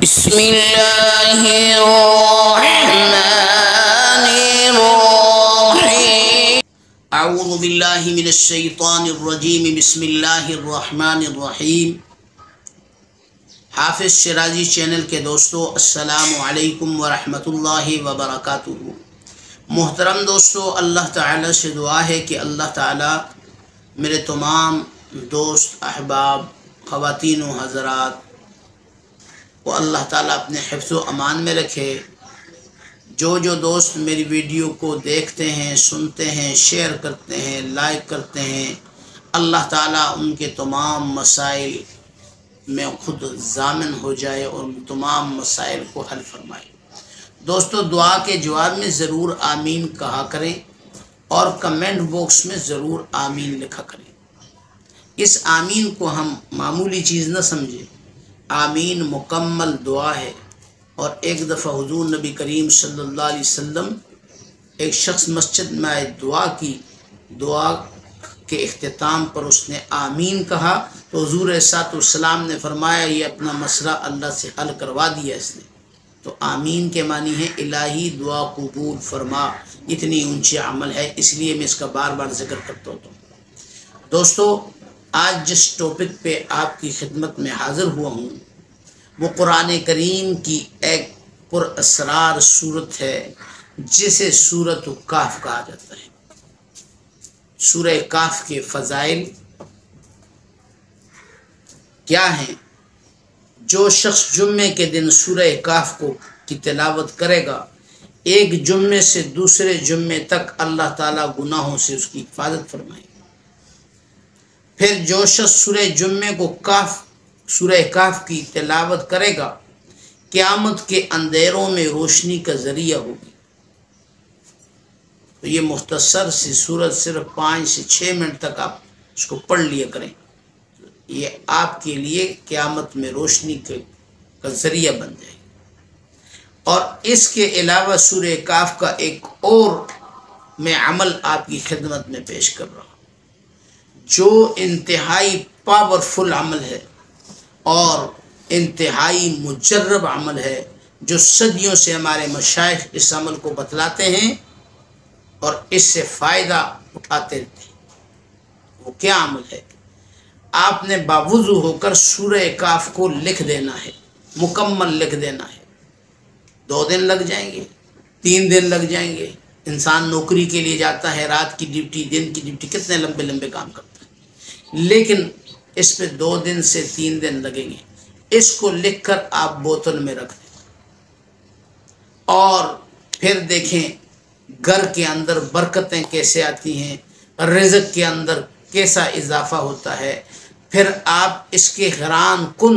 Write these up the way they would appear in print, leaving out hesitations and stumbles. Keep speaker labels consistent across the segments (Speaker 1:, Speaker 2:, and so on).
Speaker 1: بسم اللہ الرحمن الرحیم اعوذ باللہ من الشیطان الرجیم بسم اللہ الرحمن الرحیم۔ حافظ شیرازی چینل کے دوستو السلام علیکم ورحمۃ اللہ وبرکاتہ۔ محترم دوستو، اللہ تعالی سے دعا ہے کہ اللہ تعالی میرے تمام دوست احباب خواتین و حضرات وہ اللہ تعالیٰ اپنے حفظ و امان میں رکھے۔ جو دوست میری ویڈیو کو دیکھتے ہیں، سنتے ہیں، شیئر کرتے ہیں، لائک کرتے ہیں، اللہ تعالیٰ ان کے تمام مسائل میں خود ضامن ہو جائے اور تمام مسائل کو حل فرمائے۔ دوستو، دعا کے جواب میں ضرور آمین کہا کریں اور کمنٹ باکس میں ضرور آمین لکھا کریں۔ اس آمین کو ہم معمولی چیز نہ سمجھیں، آمین مکمل دعا ہے۔ اور ایک دفعہ حضور نبی کریم صلی اللہ علیہ وسلم ایک شخص مسجد میں آئے، دعا کی، دعا کے اختتام پر اس نے آمین کہا تو حضور صلی اللہ علیہ وسلم نے فرمایا یہ اپنا مسئلہ اللہ سے حل کروا دیا اس نے۔ تو آمین کے معنی ہے الہی دعا قبول فرما، اتنی اونچی عمل ہے، اس لیے میں اس کا بار بار ذکر کرتا ہوں۔ دوستو، آج جس ٹاپک پہ آپ کی خدمت میں حاضر ہوا ہوں وہ قرآن کریم کی ایک پر اسرار سورت ہے جسے سورۃ کہف کہا جاتا ہے۔ سورہ کہف کے فضائل کیا ہیں؟ جو شخص جمعے کے دن سورہ کہف کی تلاوت کرے گا، ایک جمعے سے دوسرے جمعے تک اللہ تعالیٰ گناہوں سے اس کی حفاظت فرمائے گا۔ پھر جو شخص سورہ کہف کی تلاوت کرے گا، قیامت کے اندھیروں میں روشنی کا ذریعہ ہوگی۔ تو یہ مختصر سی سورت صرف 5 سے 6 منٹ تک آپ اس کو پڑھ لیا کریں، یہ آپ کے لیے قیامت میں روشنی کا ذریعہ بن جائے گی۔ اور اس کے علاوہ سورہ کہف کا ایک اور میں عمل آپ کی خدمت میں پیش کر رہا ہوں جو انتہائی پاورفل عمل ہے اور انتہائی مجرب عمل ہے، جو صدیوں سے ہمارے مشائخ اس عمل کو بتلاتے ہیں اور اس سے فائدہ اٹھاتے رہتے ہیں۔ وہ کیا عمل ہے؟ آپ نے باوضو ہو کر سورہ کہف کو لکھ دینا ہے، مکمل لکھ دینا ہے۔ 2 دن لگ جائیں گے، 3 دن لگ جائیں گے۔ انسان نوکری کے لیے جاتا ہے، رات کی ڈیوٹی، دن کی ڈیوٹی، کتنے لمبے لمبے کام کرتا ہے، لیکن اس پہ 2 دن سے 3 دن لگیں گے۔ اس کو لکھ کر آپ بوتل میں رکھ دیں اور پھر دیکھیں گھر کے اندر برکتیں کیسے آتی ہیں، رزق کے اندر کیسا اضافہ ہوتا ہے۔ پھر آپ اس کے حیران کن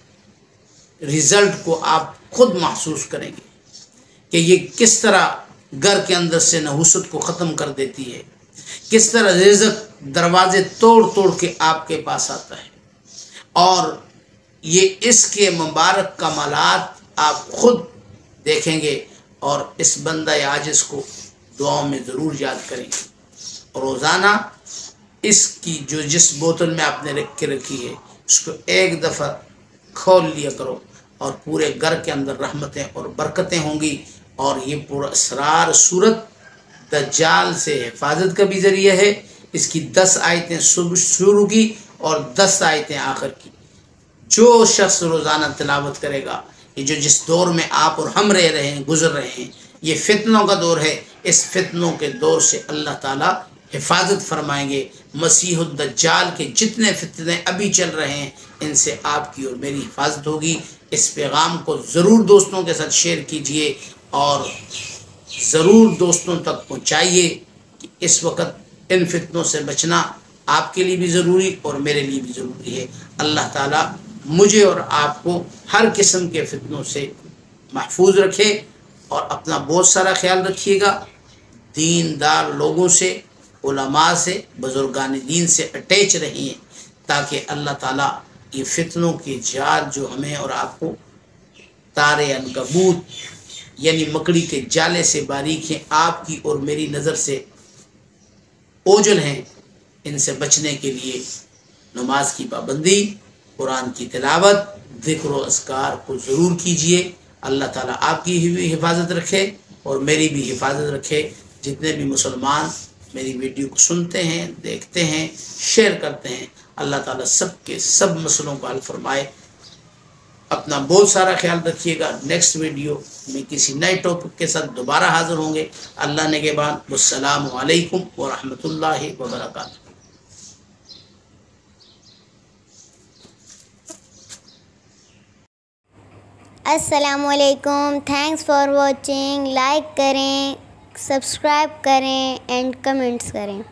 Speaker 1: رزلٹ کو آپ خود محسوس کریں گے کہ یہ کس طرح گھر کے اندر سے نحوست کو ختم کر دیتی ہے، کس طرح رزق دروازے توڑ کے آپ کے پاس آتا ہے۔ اور یہ اس کے مبارک کمالات آپ خود دیکھیں گے اور اس بندہ عاجز کو دعاؤں میں ضرور یاد کریں گے۔ اور روزانہ اس کی جس بوتل میں آپ نے رکھ کے رکھی ہے اس کو ایک دفعہ کھول لیا کرو اور پورے گھر کے اندر رحمتیں اور برکتیں ہوں گی۔ اور یہ پورا اسرار سورت دجال سے حفاظت کا بھی ذریعہ ہے۔ اس کی 10 آیتیں شروع کی اور 10 آیتیں آخر کی۔ جو شخص روزانہ تلاوت کرے گا، یہ جس دور میں آپ اور ہم گزر رہے ہیں، یہ فتنوں کا دور ہے، اس فتنوں کے دور سے اللہ تعالیٰ حفاظت فرمائیں گے۔ مسیح الدجال کے جتنے فتنے ابھی چل رہے ہیں ان سے آپ کی اور میری حفاظت ہوگی۔ اس پیغام کو ضرور دوستوں کے ساتھ شیئر کیجئے اور ضرور دوستوں تک پہنچائیے کہ اس وقت ان فتنوں سے بچنا آپ کے لیے بھی ضروری اور میرے لیے بھی ضروری ہے۔ اللہ تعالیٰ مجھے اور آپ کو ہر قسم کے فتنوں سے محفوظ رکھے اور اپنا بہت سارا خیال رکھیے گا۔ دیندار لوگوں سے، علماء سے، بزرگان دین سے اٹیچ رہیے تاکہ اللہ تعالیٰ یہ فتنوں کے جال جو ہمیں اور آپ کو تارے عنکبوت یعنی مکڑی کے جالے سے باریک ہیں، آپ کی اور میری نظر سے اوجھل ہیں، ان سے بچنے کے لیے نماز کی پابندی، قرآن کی تلاوت، ذکر و اذکار کو ضرور کیجئے۔ اللہ تعالیٰ آپ کی بھی حفاظت رکھے اور میری بھی حفاظت رکھے۔ جتنے بھی مسلمان میری ویڈیو کو سنتے ہیں، دیکھتے ہیں، شیئر کرتے ہیں، اللہ تعالیٰ سب کے سب مسئلوں کو حل فرمائے۔ اپنا بہت سارا خیال رکھیے گا۔ نیکسٹ ویڈیو میں کسی نئے ٹاپک کے ساتھ دوبارہ حاضر ہوں گے۔ اللہ نے کے بعد السلام علیکم ورحمۃ اللہ وبرکاتہ۔
Speaker 2: السلام علیکم، تھینکس فار واچنگ۔ لائک کریں، سبسکرائب کریں اینڈ کمنٹس کریں۔